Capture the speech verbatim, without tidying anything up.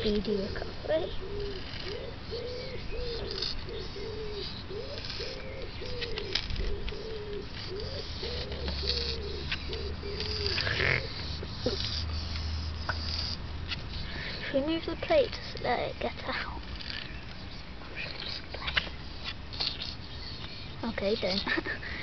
speedy recovery. If we move the plate to let it get out. Okay, don't.